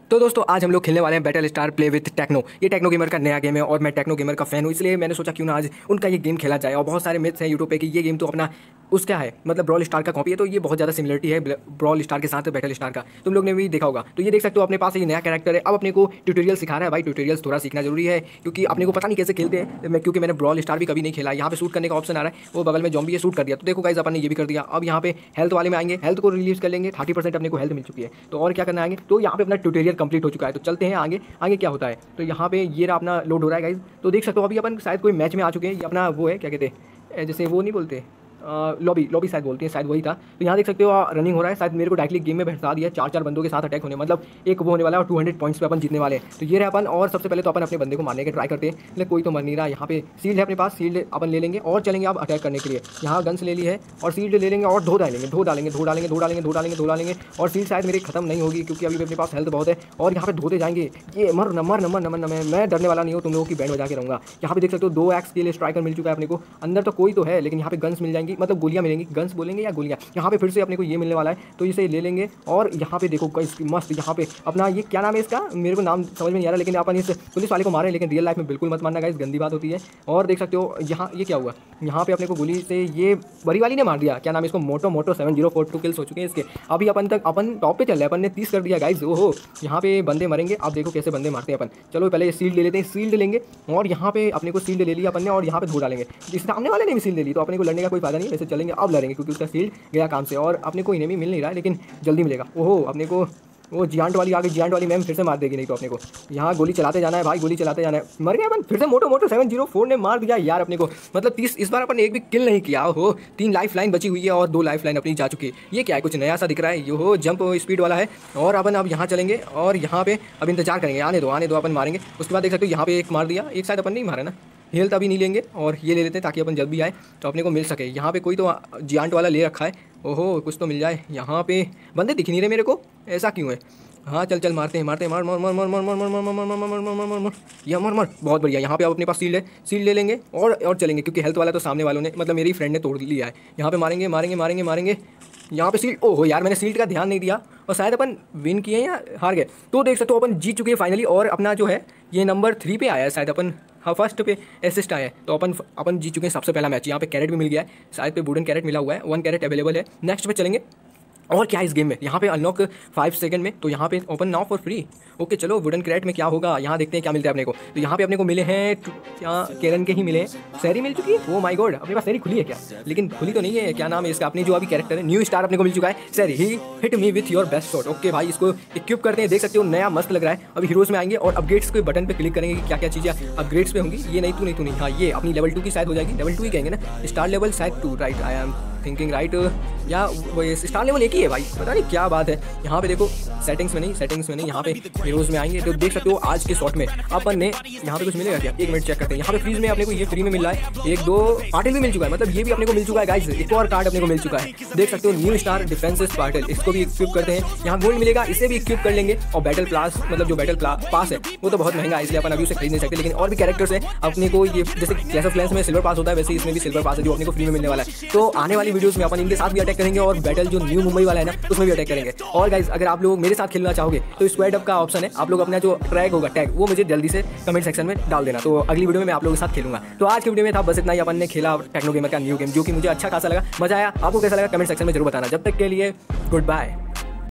तो दोस्तों आज हम लोग खेलने वाले हैं battle star play with techno. ये टेक्नो गेमर का नया गेम है और मैं टेक्नो गेमर का फैन हूँ, इसलिए मैंने सोचा क्यों ना आज उनका ये गेम खेला जाए। और बहुत सारे मिथ्स हैं यूट्यूब पे कि ये गेम तो अपना उसका है, मतलब ब्रॉल स्टार का कॉपी है। तो ये बहुत ज़्यादा सिमिलरिटी है ब्रॉल स्टार के साथ बैटल स्टार का, तुम लोग ने भी देखा होगा। तो ये देख सकते हो अपने पास ये नया कैरेक्टर है। अब अपने को ट्यूटोरियल सिखा रहा है भाई, ट्यूटोरियल थोड़ा सीखना जरूरी है क्योंकि अपने को पता नहीं कैसे खेलते हैं। क्योंकि मैंने ब्रॉल स्टार भी कभी नहीं खेला। यहाँ पे शूट करने का ऑप्शन आ रहा है, वो बगल में जॉम्बी है, शूट कर दिया। तो देखो गाइस अपन ने ये भी कर दिया। अब यहाँ पे हेल्थ वाले में आएंगे, हेल्थ को रिलीज कर लेंगे। 30% अपने को हेल्थ मिल चुकी है, तो और क्या करना आएंगे। तो यहाँ पे अपना ट्यूटोरियल कंप्लीट हो चुका है, तो चलते हैं आगे। आगे क्या होता है तो यहाँ पे ये रहा अपना लोड हो रहा है गाइस। तो देख सकते हो अभी अपन शायद कोई मैच में आ चुके हैं। ये अपना वो है, क्या कहते हैं, जैसे वो नहीं बोलते, लॉबी शायद बोलते हैं, शायद वही था। तो यहाँ देख सकते हो रनिंग हो रहा है। शायद मेरे को डायरेक्टली गेम में बैठा दिया। 4 बंदों के साथ अटैक होने, मतलब एक वो होने वाला है और 200 पॉइंट्स पे अपन जीतने वाले हैं। तो ये रहे अपन। और सबसे पहले तो अपन अपने बंदे को मारने के ट्राई करते हैं, लेकिन कोई तो मर नहीं रहा। यहाँ पे शील्ड है अपने पास, शील्ड अपन ले लेंगे और चलेंगे अब अटैक करने के लिए। यहाँ गन्स ले ली है और शील्ड ले लेंगे और धो डालेंगे और शील्ड शायद मेरी खत्म नहीं होगी क्योंकि अभी अपने पास हेल्थ बहुत है। और यहाँ पे धोते जाएंगे। ये मर मैं डरने वाला नहीं हूँ, तुम लोगों की बैंड बजा के रहूँगा। यहाँ पे देख सकते हो 2 एक्स के लिए स्ट्राइकर मिल चुका है अपने को। अंदर तो कोई तो है लेकिन यहाँ पे गन्स मिल जाएंगी, मतलब गोलियाँ मिलेंगी। गन्स बोलेंगे या गोलियां। यहाँ पे फिर से अपने को ये मिलने वाला है, तो इसे ले लेंगे। और यहाँ पे देखो मस्त, यहाँ पे अपना ये क्या नाम है इसका, मेरे को नाम समझ में नहीं आ रहा, लेकिन अपन इस पुलिस वाले को मारे। लेकिन रियल लाइफ में बिल्कुल मत मारना गाइस, गंदी बात होती है। और देख सकते हो यहाँ ये क्या हुआ, यहाँ पे अपने को गोली से ये बड़ी वाली ने मार दिया। क्या नाम है इसको, मोटो 7042 किल्स हो चुके हैं इसके। अभी अपन टॉप पे चल रहे हैं, अपन ने 30 कर दिया गाइस। ओहो, यहाँ पे बंदे मरेंगे। अब देखो कैसे बंदे मारते हैं अपन। चलो पहले शील्ड ले लेते हैं, शील्ड लेंगे और यहाँ पे अपने को शील्ड ले लिया अपन ने और यहाँ पे धो डालेंगे। जिस सामने वाले ने भी शील्ड ले ली, तो अपने को लड़ने का कोई फायदा नहीं। वैसे चलेंगे, अब लड़ेंगे क्योंकि उसका शील्ड गया काम से। और अपने को इन्हें भी मिल नहीं रहा है, लेकिन जल्दी मिलेगा। ओहो, अपने को वो जियांट वाली आ गई। जियांट वाली मैम फिर से मार देगी, नहीं तो अपने को यहाँ गोली चलाते जाना है भाई, गोली चलाते जाना है। मर गए अपन फिर से। मोटो 704 ने मार दिया यार अपने को, मतलब 30। इस बार अपन एक भी किल नहीं किया। हो 3 लाइफ लाइन बची हुई है और 2 लाइफ लाइन अपनी जा चुकी है। ये क्या है, कुछ नया सा दिख रहा है। ये हो जंप स्पीड वाला है। और अपन अब यहाँ चलेंगे और यहाँ पे अब इंतजार करेंगे। आने दो अपन मारेंगे। उसके बाद देख सकते हो यहाँ पे एक मार दिया, एक शायद अपन नहीं मारा ना। हेल्थ अभी नहीं लेंगे और ये ले लेते हैं ताकि अपन जब भी आए तो अपने को मिल सके। यहाँ पे कोई तो जियांट वाला ले रखा है। ओहो, कुछ तो मिल जाए। यहाँ पे बंदे दिख नहीं रहे मेरे को, ऐसा क्यों है। हाँ चल मारते हैं, मार या मर। बहुत बढ़िया। यहाँ पे अब अपने पास शील्ड है, शील्ड ले लेंगे और चलेंगे क्योंकि हेल्थ वाला तो सामने वालों ने, मतलब मेरी फ्रेंड ने तोड़ लिया है। यहाँ पे मारेंगे। यहाँ पे शील्ड, ओहो यार मैंने शील्ड का ध्यान नहीं दिया और शायद अपन विन किए या हार गए। तो देख सकते हो अपन जीत चुके हैं फाइनली। और अपना जो है ये नंबर 3 पे आया है शायद अपन, हाँ फर्स्ट पे असिस्ट आया है। तो अपन जीत चुके हैं सबसे पहला मैच। यहाँ पे कैरेट भी मिल गया है, शायद पे वुडन कैरेट मिला हुआ है। 1 कैरेट अवेलेबल है। नेक्स्ट पे चलेंगे। और क्या है इस गेम में, यहाँ पे अनलॉक 5 सेकंड में, तो यहाँ पे open now for free. Okay चलो वुडन कैरेट में क्या होगा, यहाँ देखते हैं क्या मिलता है अपने को। तो यहाँ पे अपने को मिले हैं क्या, केरन के ही मिले हैं। सैरी मिल चुकी है। ओ माय गॉड, अपने पास सैरी खुली है क्या, लेकिन खुली तो नहीं है। क्या नाम है इसका, अपनी जो अभी कैरेक्टर है न्यू स्टार अपने को मिल चुका है। सैरी ही hit me with your best shot. Okay भाई, इसको इक्विप करते हैं। देख सकते हो नया मस्त लग रहा है। अभी हीरोज में आएंगे और अपग्रेड्स के बटन पे क्लिक करेंगे कि क्या क्या चीज़ें अपग्रेड्स पे होंगी। ये नहीं तू नहीं, हाँ ये अपनी लेवल 2 की शायद हो जाएगी। लेवल 2 ही कहेंगे ना, स्टार लेवल शायद 2, right I am thinking right. या वो स्टार लेवल 1 ही है भाई, पता नहीं क्या बात है। यहाँ पे देखो सेटिंग्स में नहीं, यहाँ पे हीरोज में आएंगे तो देख सकते हो आज के शॉट में अपन ने यहाँ पे कुछ मिलेगा क्या, 1 मिनट चेक करते हैं। यहाँ पे फ्रीज में अपने को ये फ्री में मिल रहा है। 1-2 पार्टल भी मिल चुका है, मतलब ये भी अपने को मिल चुका है गाइस। एक और कार्ड अपने को मिल चुका है, देख सकते हो न्यू स्टार डिफेंसेस पार्टल। इसको भी इक्विप करते हैं। यहाँ गोल्ड मिलेगा, इसे भी इक्विप कर लेंगे। और बैटल प्लास, मतलब जो बैटल पास है वो तो बहुत महंगा है, इसलिए अपन अभी उसे खरीद नहीं सकते। लेकिन और भी कैरेक्टर्स है अपने को, ये जैसे क्लैश ऑफ क्लैंस में सिल्वर पास होता है, वैसे इसमें भी सिल्वर पास है जो अपने को फ्री में मिलने वाला है। तो आने वाली वीडियोस में अपन इनके साथ भी अटैक करेंगे और बैटल जो न्यू मुंबई वाला है ना उसमें भी अटैक करेंगे। और गाइस अगर आप लोग मेरे साथ खेलना चाहोगे तो स्क्वाड अप का ऑप्शन है, आप लोग अपना जो ट्रैक होगा टैग वो मुझे जल्दी से कमेंट सेक्शन में डाल देना। तो अगली वीडियो में मैं आप लोगों के साथ खेलूंगा। तो आज की वीडियो में था बस इतना ही। अपन ने खेला टेक्नो गेमर का न्यू गेम, जो कि मुझे अच्छा खासा लगा, मजा आया। आपको कैसा लगा कमेंट सेक्शन में जरूर बताना। जब तक के लिए गुड बाय।